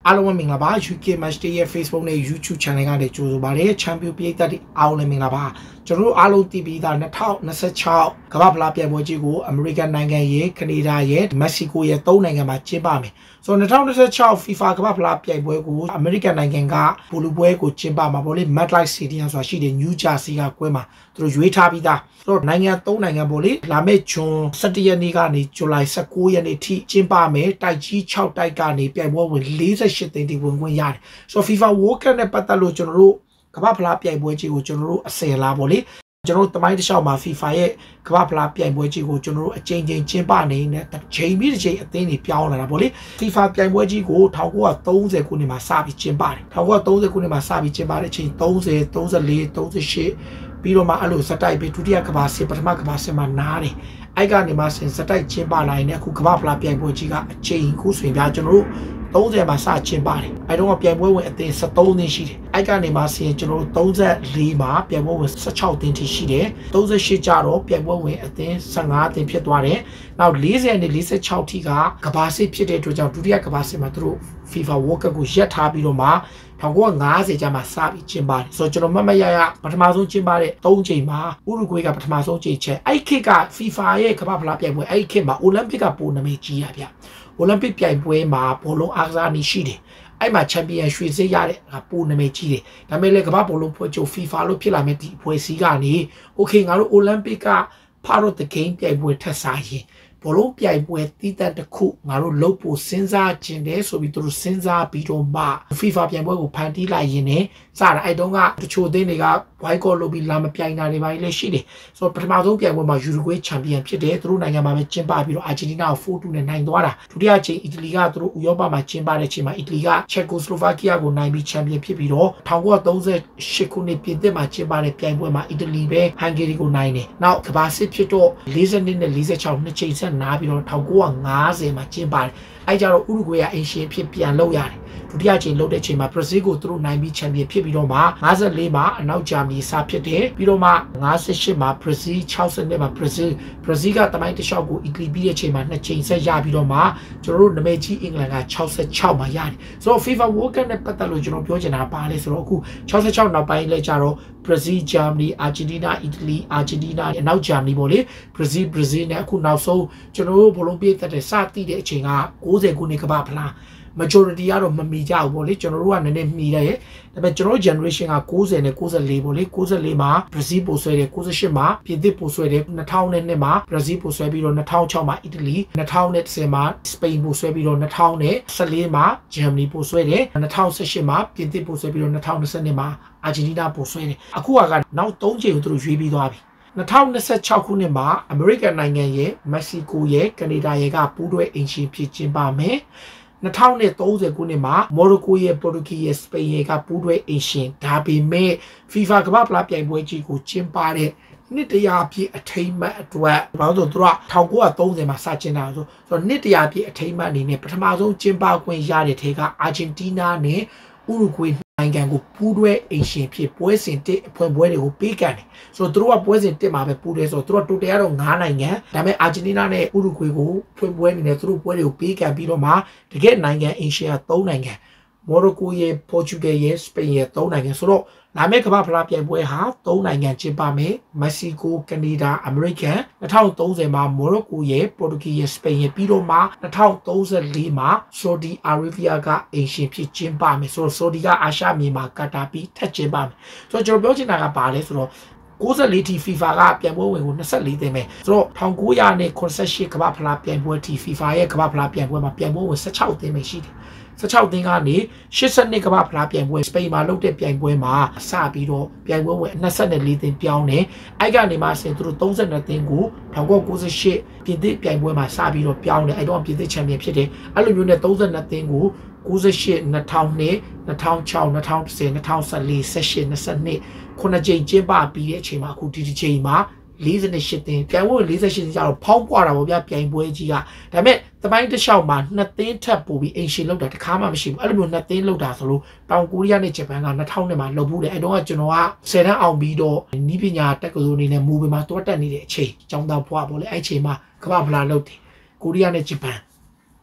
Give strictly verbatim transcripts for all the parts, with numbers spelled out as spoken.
အားလုံးပဲမင်္ဂလာပါ ယူ ကေ Match Day ရဲ့ Facebook နဲ့ YouTube Channel ကနေကြိုဆိုပါရစေ Champion ပြည်သက်တွေအားလုံးမင်္ဂလာပါကျွန်တော်တို့အားလုံးတည်ပြီးသား၂၀၂၆ကမ္ဘာဖလားပြိုင်ပွဲကြီးကို American နိုင်ငံရဲ့ကနေဒါရဲ့ Mexico ရဲ့သုံးနိုင်ငံမှာကျင်းပမယ်ဆိုတော့၂၀၂၆ FIFA ကမ္ဘာဖလားပြိုင်ပွဲကို American နိုင်ငံကပိုလူပွဲကိုကျင်းပမှာပေါ့လေ MetLife Stadium ဆိုတာရှိတယ် New Jersey ကကွင်းမှာသူတို့ရွေးထားပြီးသားဆိုတော့နိုင်ငံသုံးနိုင်ငံပေါ့လေလာမယ့်ဂျွန်၁၁ရက်နေ့ကနေဇူလိုင်၁၉ရက်နေ့ထိကျင်းပမယ်တိုက်ကြီး၆တိုက်ကနေပြိုင်ပွဲဝင်၄၈သိန်းတိဝင်ခွင့်ရတယ်ဆိုတော့ FIFA World Cup နဲ့ပတ်သက်လို့ကျွန်တော်တို့ကမ္ဘာဖလားပြိုင်ပွဲကြီးကိုကျွန်တော်တို့အစင်လာပေါ့လေကျွန်တော်တို့တမိုင်းတစ်လျှောက်မှာ FIFA ရဲ့ကမ္ဘာဖလားပြိုင်ပွဲကြီးကိုကျွန်တော်တို့အချိန်ချင်းကျင်းပနေတဲ့ချိန်ပြီးတစ်ချိန်အသင်းတွေပြောင်းလာတာပေါ့လေ FIFA ပြိုင်ပွဲကြီးကို၁၉၃၀ခုနှစ်မှာစပြီးကျင်းပတယ်၁၉၃၀ခုနှစ်မှာစပြီးကျင်းပတဲ့အချိန်၃၀ ၃၄ ၃၈ပြီးတော့မှအဲ့လိုစတိုက်ပြီးဒုတိယကမ္ဘာစစ်ပထမကမ္ဘာစစ်မှာနားတယ်အဲ့ကနေမှစင်စတိုက်ကျင်းပလာရင်အခုကမ္ဘာဖလားပြိုင်ပွဲကြီးကအချိန်ခုဆိုရင်ပြကျွန်တော်တို့၃၀မှာစကျင်းပါတယ်အဲ့တော့ပြိုင်ပွဲဝင်အသင်း၁၃သင်းရှိတယ်အဲ့ကနေမှဆင်ကျွန်တော်တို့၃၄မှာပြိုင်ပွဲဝင်၁၆သင်းထိရှိတယ်၃၈ကျတော့ပြိုင်ပွဲဝင်အသင်း၁၅သင်းဖြစ်သွားတယ်နောက်၄၀နဲ့၄၆ထိကကမ္ဘာစစ်ဖြစ်တဲ့အတွက်ကြောင့်ဒုတိယကမ္ဘာစစ်မှာသူတို့ FIFA World Cup ကိုရပ်ထားပြီးတော့မှ၁၉၅၀ကျမှစပြီးကျင်းပါတယ်ဆိုတော့ကျွန်တော်မမရရပထမဆုံးကျင်းပတဲ့၃ချိန်မှာဥရုဂွေးကပထမဆုံးချိန်ချက်အဲ့ခေတ်က FIFA ရဲ့ကမ္ဘာဖလားပြိုင်ပွဲအဲ့ခေတ်မှာအိုလံပစ်ကပိုနာမည်ကြီးရဗျအိုလံပစ်ပြိုင်ပွဲမှာဘောလုံးအားကစားနည်းရှိတယ်အဲ့မှာချန်ပီယံရွှေစစ်ရတဲ့ပိုနာမည်ကြီးတယ်ဒါပေမဲ့လည်းကမ္ဘာဘောလုံးဖွဲ့ချုပ် FIFA လို့ဖြစ်လာမဲ့ဒီအဖွဲ့အစည်းကနေโอเคငါတို့အိုလံပစ်က part of the game ပြိုင်ပွဲထက်စားရင်ဘောလုံးပြိုင်ပွဲတီးတန့်တစ်ခုငါတို့လုပ်ဖို့စဉ်းစားခြင်းတယ်ဆိုပြီးသူတို့စဉ်းစားပြီးတော့မှ FIFA ပြိုင်ပွဲကိုဖန်တီးလိုက်ရင်လည်းစတာအဲ့တုန်းကတချို့သင်းတွေက boycott လုပ်ပြီးလာမပြိုင်တာတွေပါလေရှိတယ်ဆိုတော့ပထမဆုံးပြိုင်ပွဲမှာယူရူဂွေးချန်ပီယံဖြစ်တယ်သူတို့နိုင်ငံမှာပဲကျင်းပပြီးတော့အာဂျင်တီးနားကို ၄ ၂ နဲ့နိုင်သွားတာဒုတိယချိန်အီတလီကသူတို့ဥရောပမှာကျင်းပတဲ့ချိန်မှာအီတလီကချက်ကိုစလိုဗာကီးယားကိုနိုင်ပြီးချန်ပီယံဖြစ်ပြီးတော့၁၉၃၈ခုနှစ်ပြင်သစ်မှာကျင်းပတဲ့ပြိုင်ပွဲမှာအီတလီပဲဟန်ဂေရီကိုနိုင်တယ်နောက်ကမ္ဘာစစ်ဖြစ်တော့၄၂နဲ့၄၆နှစ်ချိန်ဆက်နားပြီးတော့၁၉၅၀မှာကျင်းပါတယ်အဲ့ကြတော့ဥရုဂွေးကအင်ရှင်ဖြစ်ပြန်လုပ်ရတယ်ဒုတိယချိန်လုပ်တဲ့ချိန်မှာဘရာဇီးကိုသူတို့နိုင်ပြီးချန်ပီယံဖြစ်ပြီးတော့မှ၅၄မှာအနောက်ဂျာမနီစဖြစ်တယ်ပြီးတော့မှ၅၈မှာဘရာဇီး၆၂မှာဘရာဇီးဘရာဇီးကတမိုင်းတစ်လျှောက်ကိုအီတလီပြီးတဲ့ချိန်မှာနှစ်ချိန်ဆက်ရပြီးတော့မှကျွန်တော်တို့နာမည်ကြီးအင်္ဂလန်က၆၆မှာရတယ်ဆိုတော့ FIFA World Cup နဲ့ပတ်သက်လို့ကျွန်တော်ပြောချင်တာပါလေဆိုတော့အခု၆၆နောက်ပိုင်းလဲကြတော့ဘရာဇီးဂျာမနီအာဂျင်တီးနားအီတလီအာဂျင်တီးနားအနောက်ဂျာမနီပေါ့လေဘရာဇီးဘရာဇီးနဲ့အခုနောက်ဆုံးကျွန်တော်တို့ဘောလုံးပြည့်သက်တဲ့စတည်တဲ့အချိန်က၉၀ခုနှစ်ကမ္ဘာဖလား majority ကတော့မမီကြဘူးပေါ့လေကျွန်တော်တို့ကနည်းနည်းမီတယ်ဒါပေမဲ့ကျွန်တော် generation က၉၀နဲ့၉၄ပေါ့လေ၉၄မှာဘရာဇီးပိုဆွဲတယ်၉၈မှာပြင်သစ်ပိုဆွဲတယ်၂၀၀၂မှာဘရာဇီးပိုဆွဲပြီးတော့၂၀၀၆မှာအီတလီ၂၀၁၀မှာစပိန်ပိုဆွဲပြီးတော့၂၀၁၄မှာဂျာမနီပိုဆွဲတယ်၂၀၁၈မှာပြင်သစ်ပိုဆွဲပြီးတော့၂၀၂၂မှာအာဂျင်တီးနားပိုဆွဲတယ်အခုကနောက်၃ချိန်ကိုသူတို့ရွေးပြီးသွားပြီ၂၀၂၆ခုနှစ်မှာအမေရိကန်နိုင်ငံရဲ့မက္ကဆီကိုရဲ့ကနေဒါရဲ့ကပူးတွဲအင်ရှင်ဖြစ်ကျင်းပမယ်၂၀၃၀ခုနှစ်မှာမော်ရိုကိုရဲ့ပေါ်တူဂီရဲ့စပိန်ရဲ့ကပူးတွဲအင်ရှင်ဒါပေမဲ့ FIFA ကမ္ဘာဖလားပြိုင်ပွဲကြီးကိုကျင်းပတဲ့နှစ်တရာပြည့်အထိမ်းအမှတ်အတွက်ဘာလို့ဆိုသူက၁၉၃၀မှာစကျင်းတာဆိုတော့နှစ်တရာပြည့်အထိမ်းအမှတ်အနေနဲ့ပထမဆုံးကျင်းပခွင့်ရတဲ့ထဲကအာဂျင်တီးနားနဲ့ဥရုဂွေးနိုင်ငံကိုပူးတွဲအင်ရှင်ဖြစ်ပွဲစဉ်တစ်အဖွင့်ပွဲတွေကိုပေးကန်တယ်ဆိုတော့သူတို့ကပွဲစဉ်တစ်မှာပဲပူးတယ်ဆိုတော့သူတို့တိုတယ်ကတော့၅နိုင်ငံဒါပေမဲ့အာဂျင်တီးနားနဲ့ဥရုဂွေးကိုဖွင့်ပွဲနေတယ်သူတို့ပွဲတွေကိုပေးကန်ပြီးတော့မှတကယ်နိုင်ငံအင်ရှင်က၃နိုင်ငံမော်ရိုကိုရဲ့ပေါ်တူဂီရဲ့စပိန်ရဲ့၃နိုင်ငံဆိုတော့လာမယ့်ကမ္ဘာဖလားပြိုင်ပွဲဟာ၃နိုင်ငံကျင်းပမယ်မက္ကဆီကိုကနေဒါအမေရိကန်၂၀၃၀မှာမော်ရိုကိုရဲ့ပေါ်တူဂီရဲ့စပိန်ရဲ့ပြီးတော့မှ၂၀၃၄မှာဆော်ဒီအာရေဗီးယားကအင်ရှင်ဖြစ်ကျင်းပမယ်ဆိုတော့ဆော်ဒီကအာရှမြေမှာကတာပြီးထက်ကျင်းပမယ်ဆိုတော့ကျွန်တော်ပြောချင်တာကဘာလဲဆိုတော့၉၄တီ FIFA ကပြိုင်ပွဲဝင်ကို၂၄သိန်းပဲဆိုတော့၁၉၇၈ကမ္ဘာဖလားပြိုင်ပွဲတီ FIFA ရဲ့ကမ္ဘာဖလားပြိုင်ပွဲမှာပြိုင်ပွဲဝင်၁၆သိန်းပဲရှိတယ်၁၆သိန်းကနေ၈၂ကမ္ဘာဖလားပြိုင်ပွဲစပိန်မှာလုပ်တဲ့ပြိုင်ပွဲမှာစပြီးတော့ပြိုင်ပွဲဝင်၂၄သိန်းပြောင်းတယ်အဲ့ကနေမှဆင်သူတို့၃၂သိန်းကို၁၉၉၈ပြင်သစ်ပြိုင်ပွဲမှာစပြီးတော့ပြောင်းတယ်အဲ့တော့ပြင်သစ်ချန်ပီယံဖြစ်တယ်အဲ့လိုမျိုးနဲ့၃၂သိန်းကို၉၈ ၂၀၀၂ ၂၀၀၆ ၂၀၁၀ ၂၀၁၄ ၁၈ ၂၂ ခုနှစ်ကြိမ်ကျင်းပပြီးတဲ့အချိန်မှာအခုဒီဒီချိန်မှာ၄၈သိန်းပြိုင်ပွဲ၄၈သိန်းကျတော့ဖောင်းပွားတာပေါ့ဗျာပြိုင်ပွဲကြီးကဒါပေမဲ့တပိုင်းတစ်လျှောက်မှာ၂သိန်းထပ်ပို့ပြီးအင်ရှင်လောက်တာတခါမှမရှိဘူးအဲ့လိုမျိုး၂သိန်းလောက်တာဆိုလို့တောင်ကိုရီးယားနဲ့ဂျပန်က၂၀၀၀မှာလုပ်ဘူးတယ်အဲ့တော့ကကျွန်တော်ကဆယ်တန်းအောင်ပြီးတော့နီးပညာတက္ကသိုလ်အနေနဲ့မူပင်မှာတွားတက်နေတဲ့အချိန်ကျောင်းသားဘွားပေါ့လေအဲ့ချိန်မှာကမ္ဘာဖလားလုပ်တယ်ကိုရီးယားနဲ့ဂျပန်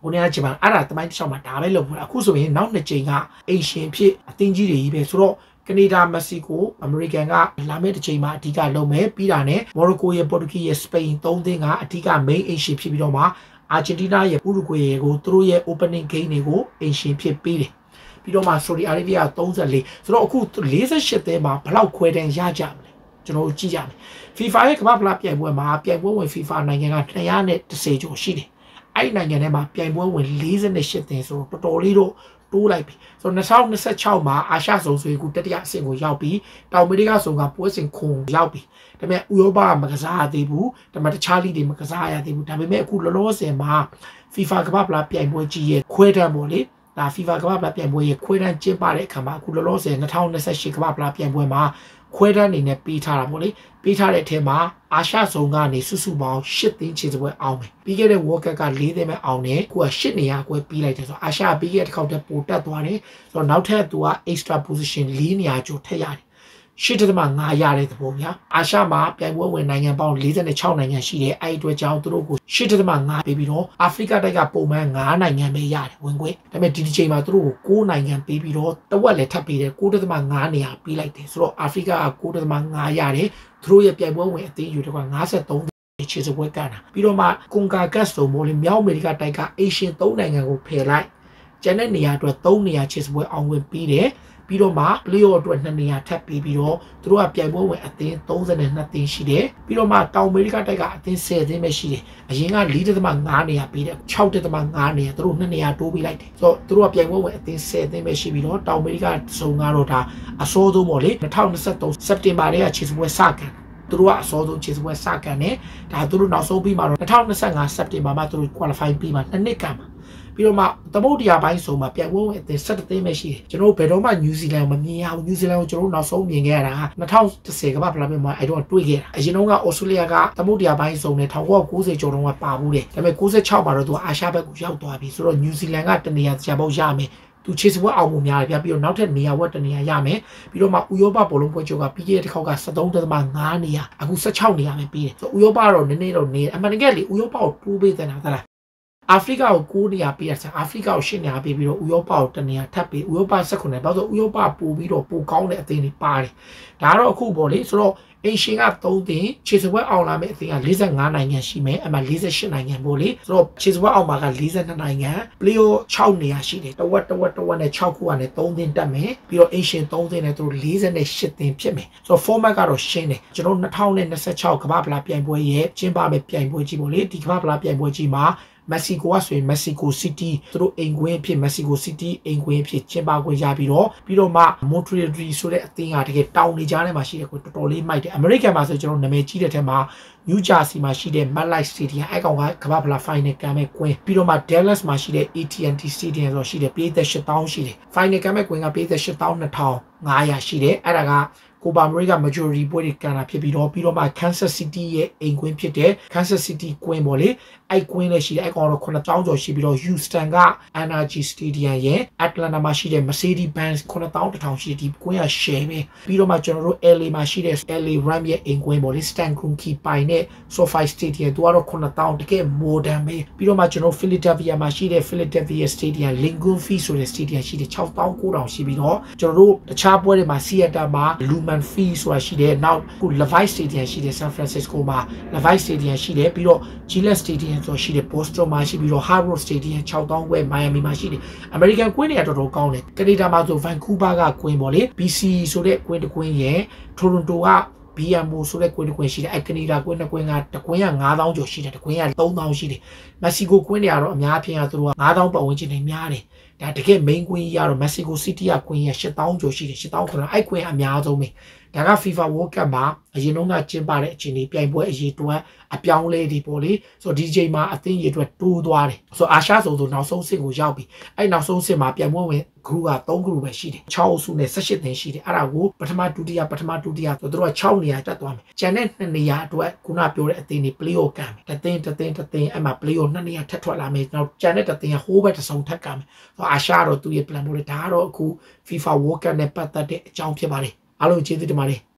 ကိုနေကဂျပန်အဲ့ဒါတမိုင်းတစ်ချောင်းမှာဒါပဲလုပ်ဘူးအခုဆိုရင်နောက်နှစ်ကြိမ်ကအိမ်ရှင်ဖြစ်အသင်းကြီးတွေကြီးပဲဆိုတော့ကနေဒါမက္ကဆီကိုအမေရိကန်ကလာမယ့်တစ်ချိန်မှာအဓိကလုပ်မယ်ပြီးတာနဲ့မော်ရိုကိုရဲ့ပေါ်တူဂီရဲ့စပိန်သုံးသင်းကအဓိက main အိမ်ရှင်ဖြစ်ပြီးတော့မှအာဂျင်တီးနားရဲ့ဥရုဂွေရဲ့ကိုသူတို့ရဲ့ opening game တွေကိုအိမ်ရှင်ဖြစ်ပေးတယ်ပြီးတော့မှဆော်ဒီအာရေဗျာthirty-fourဆိုတော့အခုforty-eightသင်းမှာဘယ်လောက်ခွဲတန်းရကြမလဲကျွန်တော်တို့ကြည့်ကြမယ် FIFA ရဲ့ကမ္ဘာဖလားပြိုင်ပွဲမှာပြိုင်ပွဲဝင် FIFA နိုင်ငံကtwo hundred tenကျော်ရှိတယ်အဲ့ဒီနိုင်ငံထဲမှာပြိုင်ပွဲဝင်forty-eightသင်းဆိုတော့တော်တော်လေးတော့တိုးလိုက်ပြီဆိုတော့twenty twenty-sixမှာအာရှစုံဆွေကူတတိယအဆင့်ကိုရောက်ပြီးတောင်အမေရိကစုံကပွဲစဉ်ခုံရောက်ပြီဒါပေမဲ့ဥရောပကမကစားရသေးဘူးဒါပေမဲ့တခြားလိတွေမကစားရသေးဘူးဒါပေမဲ့အခုလောလောဆယ်မှာ FIFA ကမ္ဘာဖလားပြိုင်ပွဲကြီးရဲ့ခွဲတန်းပေါ့လေဒါ FIFA ကမ္ဘာဖလားပြိုင်ပွဲရဲ့ခွဲတန်းကျင်းပတဲ့အခါမှာအခုလောလောဆယ်twenty twenty-eightကမ္ဘာဖလားပြိုင်ပွဲမှာခွဲတန်းအနေနဲ့ပေးထားတာပေါ့လေပေးထားတဲ့အထက်မှာအာရှစုံကနေစုစုပေါင်းeightသင်းခြေစပွဲအောင်မယ်ပြီးခဲ့တဲ့ World Cup ကfourသင်းပဲအောင်တယ်ကိုကeightနေရာကွဲပြီးလိုက်တယ်ဆိုတော့အာရှပြီးခဲ့တဲ့တစ်ခေါက်တည်းပိုတက်သွားတယ်ဆိုတော့နောက်ထပ်သူက extra position fourနေရာကျော်ထက်ရတယ်eight.fiveရတဲ့သဘောဗျာအာရှမှာပြိုင်ပွဲဝင်နိုင်ငံပေါင်းforty-sixနိုင်ငံရှိတယ်အဲ့အတွက်ကြောင့်သူတို့ကိုeight.fiveပေးပြီးတော့အာဖရိကတိုက်ကပုံမှန်fiveနိုင်ငံပဲရတယ်ဝင်ခွင့်ဒါပေမဲ့ဒီဒီချိန်မှာသူတို့ကိုnineနိုင်ငံပေးပြီးတော့တဝက်လည်းထပ်ပေးတယ်nine.fiveနေရာပေးလိုက်တယ်ဆိုတော့အာဖရိကကnine.fiveရတယ်သူတို့ရဲ့ပြိုင်ပွဲဝင်အသင်းယူတွေကfifty-threeခြေစပွဲကန်တာပြီးတော့မှကွန်ကာကတ်ဆိုမို့လေမြောက်အမေရိကတိုက်ကအေရှန်threeနိုင်ငံကိုဖယ်လိုက်ကျန်တဲ့နေရာအတွက်threeနေရာခြေစပွဲအောင်ဝင်ပြီးတယ်ပြီးတော့မှ playoff အတွက်twoနေရာထပ်ပြီးပြီးတော့သူတို့ကပြိုင်ပွဲဝင်အသင်းthirty-twoသင်းရှိတယ်ပြီးတော့မှတောင်အမေရိကတိုက်က အသင်းtenသင်းပဲရှိတယ်အရင်ကfour.fiveနေရာပြီးတယ်six.fiveနေရာသူတို့twoနေရာတိုးပေးလိုက်တယ်ဆိုတော့သူတို့ကပြိုင်ပွဲဝင်အသင်းtenသင်းပဲရှိပြီးတော့တောင်အမေရိကစုံကတော့ဒါအစောဆုံးပေါ့လေtwenty twenty-threeစက်တင်ဘာထဲကခြေစပွဲစကန်သူတို့ကအစောဆုံးခြေစပွဲစကန်တယ်ဒါသူတို့နောက်ဆုံးပြီးမှတော့twenty twenty-fiveစက်တင်ဘာမှာသူတို့ qualify ပြီးမှနှစ်နှစ်ကန်မှာပြီးတော့မှသမုဒ္ဒရာပိုင်းဆိုမှာပြိုင်ပွဲဝင်အသင်းsevenသင်းပဲရှိတယ်ကျွန်တော်ဘယ်တော့မှနယူးဇီလန်မမြင်ရဘူးနယူးဇီလန်ကိုကျွန်တော်နောက်ဆုံးမြင်ခဲ့ရတာtwenty tenကမ္ဘာဖလားမှာအဲ့တော့တွေ့ခဲ့တာအရင်တုန်းကဩစတြေးလျကသမုဒ္ဒရာပိုင်းစုံနဲ့nineteen ninetyကျော်တုန်းကပါဘူးတယ်ဒါပေမဲ့ninety-sixမှာတော့သူအာရှဘက်ကိုရောက်သွားပြီဆိုတော့နယူးဇီလန်ကတနေရာကြာပေါက်ရမယ်သူခြေစပွဲအောင်မှုများတယ်ဗျာပြီးတော့နောက်ထပ်နေရာဝက်တနေရာရမယ်ပြီးတော့မှဥရောပဘောလုံးပွဲချုပ်ကပြီးခဲ့တဲ့တစ်ခေါက်ကthirteen.fiveနေရာအခုsixteenနေရာပဲပြီးတယ်ဆိုတော့ဥရောပကတော့နည်းနည်းတော့နေအမှန်တကယ်လေဥရောပကိုတိုးပေးတဲ့နာသလားအာဖရိကကိုnineနေရာပေးရစားအာဖရိကကိုeightနေရာပေးပြီးတော့ဥရောပကိုတနေရာထပ်ပေးဥရောပsevenဘာလို့ဆိုဥရောပပို့ပြီးတော့ပိုကောင်းတဲ့အသင်းတွေပါတယ်ဒါကတော့အခုပေါ့လေဆိုတော့အိမ်ရှင်ကthreeသင်းခြေစပွဲအောင်လာမယ့်အသင်းကforty-fiveနိုင်ငံရှိမယ်အမှforty-eightနိုင်ငံပေါ့လေဆိုတော့ခြေစပွဲအောင်မှာကforty-twoနိုင်ငံ playoff sixနေရာရှိတယ်တဝက်တဝက်တဝက်နဲ့sixခုကနေthreeသင်းတက်မယ်ပြီးတော့အိမ်ရှင်threeသင်းနဲ့သူတို့forty-eightသင်းဖြစ်မယ်ဆိုတော့ format ကတော့ရှင်းတယ်ကျွန်တော်twenty twenty-sixကမ္ဘာဖလားပြိုင်ပွဲရဲ့ကျင်းပမယ့်ပြိုင်ပွဲကြီးပေါ့လေဒီကမ္ဘာဖလားပြိုင်ပွဲကြီးမှာမက္ကဆီကိုကဆိုရင်မက္ကဆီကိုစီးတီးသူတို့အိမ်ကွင်းဖြစ်မက္ကဆီကိုစီးတီးအိမ်ကွင်းဖြစ်ကျင်းပခွင့်ရပြီးတော့ပြီးတော့မှမွန်ထရီရီဆိုတဲ့အသင်းကတကယ်တောင်နေကြားထဲမှာရှိတဲ့ကိုတော်တော်လေးမိုက်တယ်အမေရိကန်မှာဆိုကျွန်တော်နာမည်ကြီးတဲ့ထဲမှာနယူးဂျာစီမှာရှိတဲ့ MetLife Stadium အဲ့ကောင်ကကမ္ဘာဖလား final ကမ်းမဲ့ကွင်းပြီးတော့မှ Dallas မှာရှိတဲ့ A T and T Stadium ဆိုရှိတဲ့ပြည်သက်eight thousandရှိတယ် final ကမ်းမဲ့ကွင်းကပြည်သက်eight thousand two thousand five hundredရှိတယ်အဲ့ဒါကကိုပါအမေရိက majority ပွဲတွေကန်တာဖြစ်ပြီးတော့ပြီးတော့မှ Kansas City ရဲ့အိမ်ကွင်းဖြစ်တဲ့ Kansas City ကွင်းပေါ့လေအဲ့ကွင်းလည်းရှိတယ်အဲ့ကောင်တော့nine thousandကျော်ရှိပြီးတော့ Houston က Energy Stadium ရဲ့ Atlanta မှာရှိတဲ့ Mercedes-Benz nine thousand one thousandရှိတယ်ဒီကွင်းက share ပဲပြီးတော့မှကျွန်တော်တို့ L A မှာရှိတဲ့ L A Rams ရဲ့အိမ်ကွင်းပေါ့လေ Stan Kroenke ပိုင်တဲ့ SoFi Stadium သူကတော့nine thousandတကယ် modern ပဲပြီးတော့မှကျွန်တော် Philadelphia မှာရှိတဲ့ Philadelphia Stadium Lincoln Field ဆိုတဲ့ Stadium ရှိတယ်six thousand nine thousandရှိပြီးတော့ကျွန်တော်တို့တခြားပွဲတွေမှာ Seattle မှာ Lumen Field ဆိုတာရှိတယ်နောက်ခု Levi's Stadium ရှိတယ် San Francisco မှာ Levi's Stadium ရှိတယ်ပြီးတော့ Gillette Stadium ဆိုရှိတယ် Boston မှာရှိပြီးတော့ Hard Rock Stadium six thousandခွဲ Miami မှာရှိတယ် American ကွင်းတွေကတော်တော်ကောင်းတယ် Canada မှာဆို Vancouver ကကွင်းပေါ့လေ B C ဆိုတဲ့ကွင်းတစ်ကွင်းရဲ့ Toronto ကB M O ဆိုတဲ့ကွင်းတစ်ကွင်းရှိတယ်အဲကနေဒါကွင်းတစ်ကွင်းကတစ်ကွင်းကnine thousandကျော်ရှိတယ်တစ်ကွင်းကthree thousandရှိတယ်မက္ကဆီကိုကွင်းတွေကတော့အများအပြားကသူတို့ကnine thousandပတ်ဝန်းကျင်နဲ့များတယ်ဒါတကယ် main ကွင်းကြီးကတော့ Mexico City ကကွင်းရဲ့eight thousandကျော်ရှိတယ်eight thousandခုနအဲ့ကွင်းအများဆုံးပဲဒါက FIFA World Cup မှာအရင်တုန်းကကျင်းပတဲ့အချိန်လေးပြိုင်ပွဲအရေးတွက်အပြောင်းလဲတွေပေါ့လေဆိုတော့ဒီချိန်မှာအသင်းရေတွက်တိုးသွားတယ်ဆိုတော့အာရှဆိုဆိုနောက်ဆုံးဆင့်ကိုရောက်ပြီအဲ့နောက်ဆုံးဆင့်မှာပြိုင်ပွဲဝင် group ကthree ဂရုပဲရှိတယ်sixအုပ်စုနဲ့eighteenသင်းရှိတယ်အဲ့ဒါကိုပထမဒုတိယပထမဒုတိယဆိုတော့သူတို့ကsixနေရာတက်သွားမယ်ကျန်တဲ့twoနေရာအတွက်ခုနပြောတဲ့အသင်းတွေ playoff ကမ်းမယ်တသင်းတသင်းတသင်းအဲ့မှာ playoff twoနေရာထပ်ထွက်လာမယ်နောက်ကျန်တဲ့တသင်းကဟိုးဘက်တစ်စုံထပ်ကမ်းမယ်ဆိုတော့အာရှတော့သူရဲ့ plan ပေါ်လေဒါကတော့အခု FIFA World Cup နဲ့ပတ်သက်တဲ့အကြောင်းဖြစ်ပါတယ်အားလုံးကျေးဇူးတင်ပါတယ်